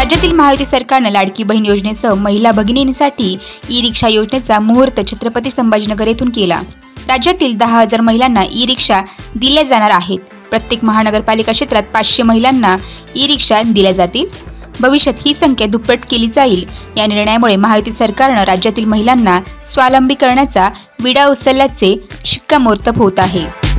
राज्यातील महायुती सरकारने लाडकी बहीण योजनेसह महिला भगिनींसाठी ई रिक्षा योजनेचा मुहूर्त छत्रपती संभाजीनगर येथून केला। राज्यातील 10,000 महिलांना ई रिक्षा दिल्या जाणार आहेत। प्रत्येक महानगरपालिका क्षेत्रात 500 महिलांना ई रिक्षा दिल्या जातील। भविष्यात ही संख्या दुप्पट केली जाईल। या निर्णयामुळे महायुती सरकारने राज्यातील महिलांना स्वावलंबी करण्याचा विडा उचलल्याचे शिक्कामोर्तब होत आहे।